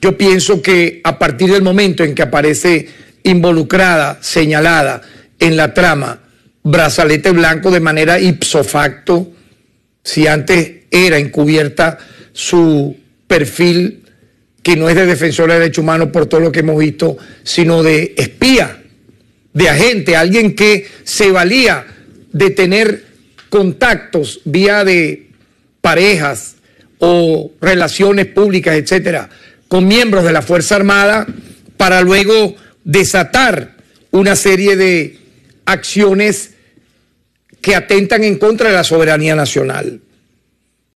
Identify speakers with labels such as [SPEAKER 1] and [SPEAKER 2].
[SPEAKER 1] Yo pienso que a partir del momento en que aparece involucrada, señalada en la trama Brazalete Blanco de manera ipso facto, si antes era encubierta su perfil, que no es de defensora de derechos humanos por todo lo que hemos visto, sino de espía, de agente, alguien que se valía de tener contactos vía de parejas o relaciones públicas, etcétera, con miembros de la Fuerza Armada para luego desatar una serie de acciones que atentan en contra de la soberanía nacional.